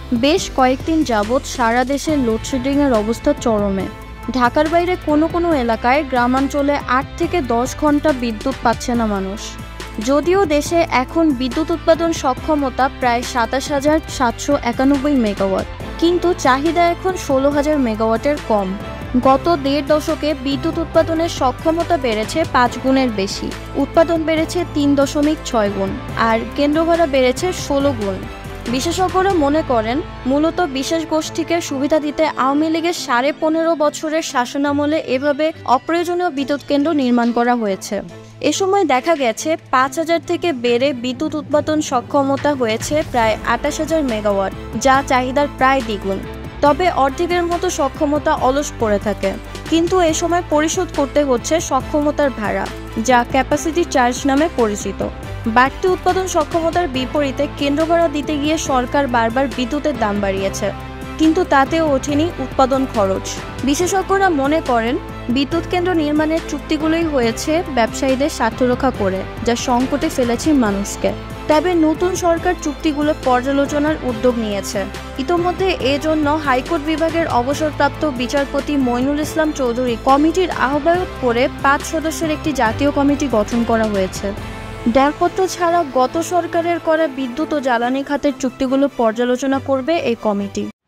বেশ কয়েকদিন যাবৎ সারা দেশে লোডশেডিংয়ের অবস্থা চরমে। ঢাকার বাইরে কোনো কোনো এলাকায় গ্রামাঞ্চলে ৮ থেকে ১০ ঘন্টা বিদ্যুৎ পাচ্ছে না মানুষ। যদিও দেশে এখন বিদ্যুৎ উৎপাদন সক্ষমতা প্রায় ২৭,৭৯১ মেগাওয়াট, কিন্তু চাহিদা এখন ১৬,০০০ মেগাওয়াটের কম। গত ১.৫ দশকে বিদ্যুৎ উৎপাদনের সক্ষমতা বেড়েছে ৫ গুণের বেশি, উৎপাদন বেড়েছে ৩.৬ গুণ, আর কেন্দ্রভাড়া বেড়েছে ১৬ গুণ। বিশেষজ্ঞরা মনে করেন, মূলত বিশেষ গোষ্ঠীকে সুবিধা দিতে আওয়ামী লীগের ১৫.৫ বছরের শাসনামলে এভাবে অপ্রয়োজনীয় বিদ্যুৎ কেন্দ্র নির্মাণ করা হয়েছে। এ সময় দেখা গেছে ৫,০০০ থেকে বেড়ে বিদ্যুৎ উৎপাদন সক্ষমতা হয়েছে প্রায় ২৮,০০০ মেগাওয়াট, যা চাহিদার প্রায় দ্বিগুণ। তবে অর্ধেকের মতো সক্ষমতা অলস পড়ে থাকে, কিন্তু এ সময় পরিশোধ করতে হচ্ছে সক্ষমতার ভাড়া, যা ক্যাপাসিটি চার্জ নামে পরিচিত। বাড়তি উৎপাদন সক্ষমতার বিপরীতে কেন্দ্র ভাড়া দিতে গিয়ে সরকার বারবার বিদ্যুতের দাম বাড়িয়েছে, কিন্তু তাতেও ওঠেনি উৎপাদন খরচ। বিশেষজ্ঞরা মনে করেন, বিদ্যুৎ কেন্দ্র নির্মাণের চুক্তিগুলোই হয়েছে ব্যবসায়ীদের স্বার্থ রক্ষা করে, যা সংকটে ফেলেছে মানুষকে। তবে নতুন সরকার চুক্তিগুলো পর্যালোচনার উদ্যোগ নিয়েছে। ইতোমধ্যে এজন্য হাইকোর্ট বিভাগের অবসরপ্রাপ্ত বিচারপতি মইনুল ইসলাম চৌধুরী কমিটির আহ্বায়ক করে ৫ সদস্যের একটি জাতীয় কমিটি গঠন করা হয়েছে। দরপত্র ছাড়া গত সরকারের করা বিদ্যুৎ ও জ্বালানি খাতের চুক্তিগুলো পর্যালোচনা করবে এই কমিটি।